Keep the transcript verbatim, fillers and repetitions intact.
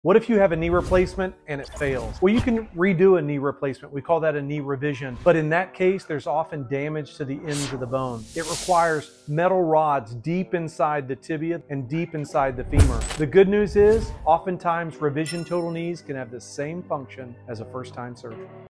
What if you have a knee replacement and it fails? Well, you can redo a knee replacement. We call that a knee revision. But in that case, there's often damage to the ends of the bone. It requires metal rods deep inside the tibia and deep inside the femur. The good news is, oftentimes revision total knees can have the same function as a first-time surgery.